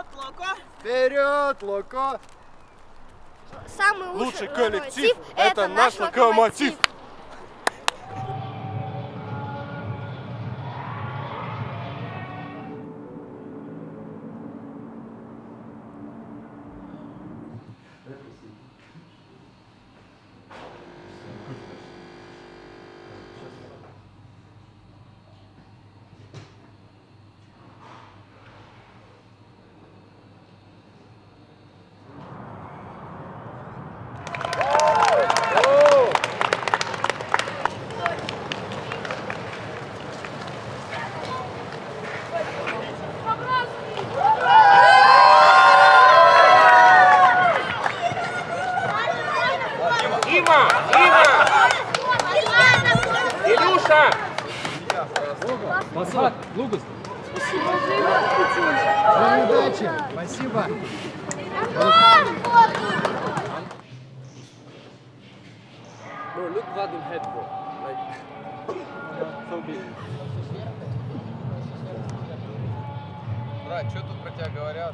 Локо! Вперед, Локо! Самый лучший коллектив – это наш локомотив! Илюша! Спасибо. Лугас. Спасибо. Удачи. Спасибо. Bro, look Vadim head, bro. Like, so big. Брат, что тут про тебя говорят?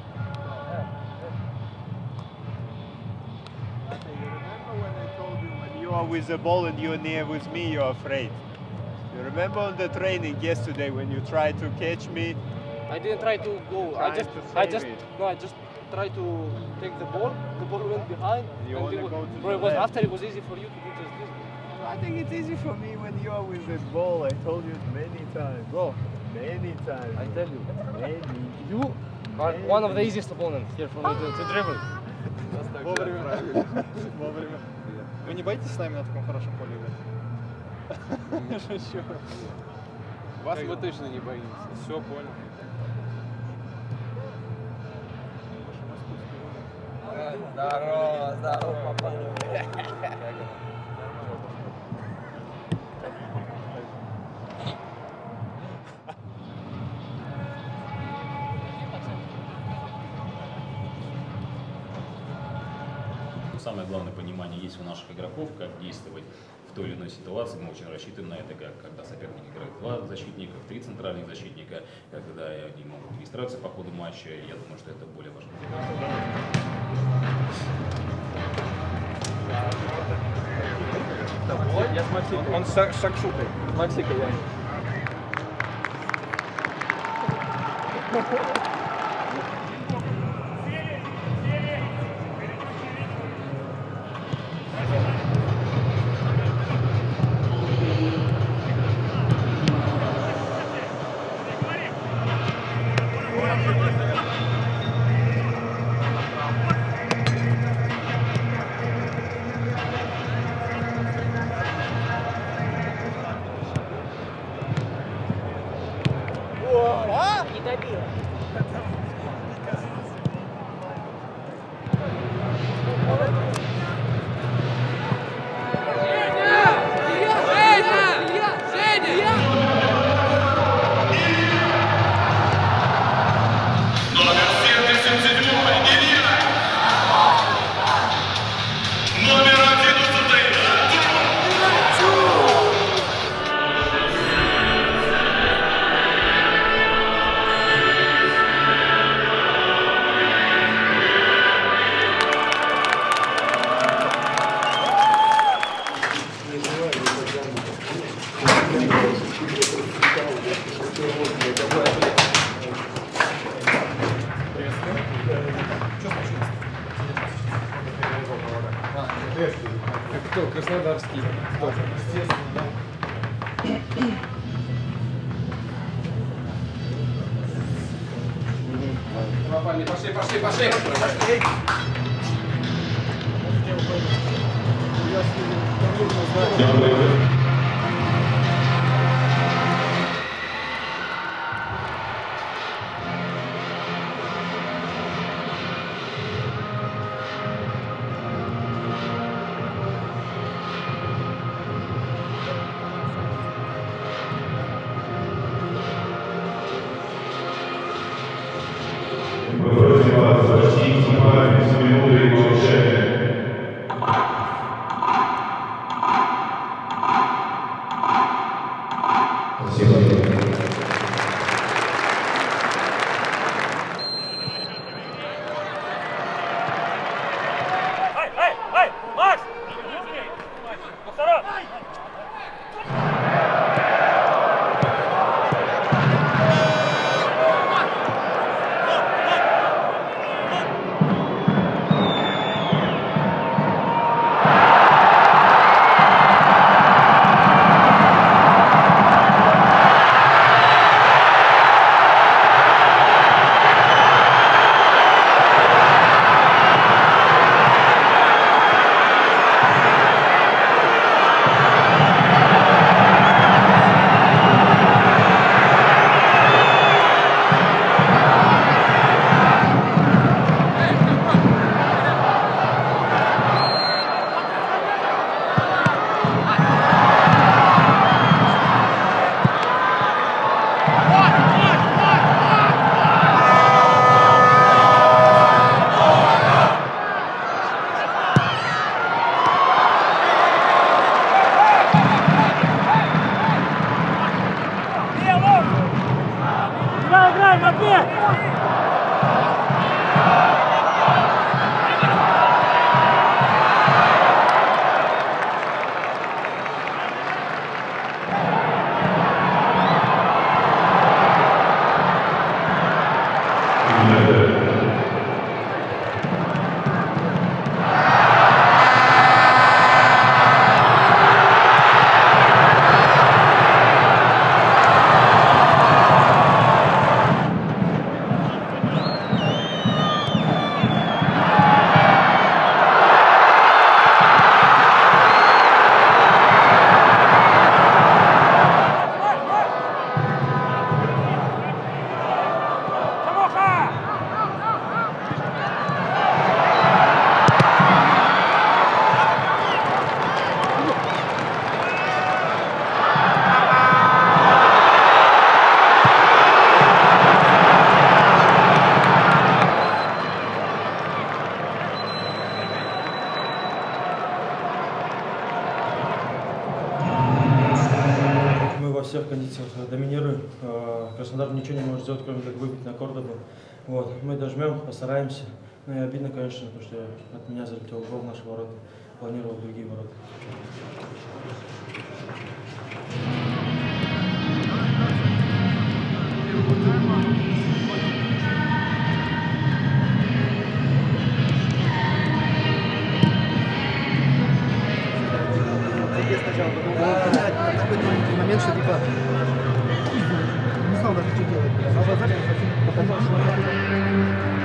You are with the ball and you're near with me, you're afraid. You remember on the training yesterday when you tried to catch me? I didn't try to go. I just tried to take the ball. The ball went behind. You and wanna it was, go to bro, the it was left. after it was easy for you to do just this. I think it's easy for me when you are with the ball. I told you many times. Bro, Many times. I tell you, Many. you are one of the easiest opponents here for me to dribble. Вовремя. Вовремя. Вы не боитесь с нами на таком хорошем поле играть? Шучу. Вас мы точно не боимся. Все, понял. Здорово, здорово, папа. Самое главное понимание есть у наших игроков, как действовать в той или иной ситуации. Мы очень рассчитываем на это, как когда соперник играет 2 защитника, 3 центральных защитника, когда они могут перестраиваться по ходу матча. Я думаю, что это более важно. Я с Максикой. Он с шакшукой. Максика я. Не добила. Кто? Краснодарский. Кто? Естественно, да. Попали, пошли, пошли, пошли. Просим вас почтить память с минутой молчания. всех кондициях доминируем. Краснодар ничего не может сделать, кроме как выбить на Кордобу. Вот. Мы дожмем, постараемся. Ну и обидно, конечно, потому что от меня залетел гол в наши ворота. Планировал другие ворота. Такой момент, что типа не знал даже, что делать. Показал, что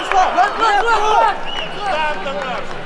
Станьте наши!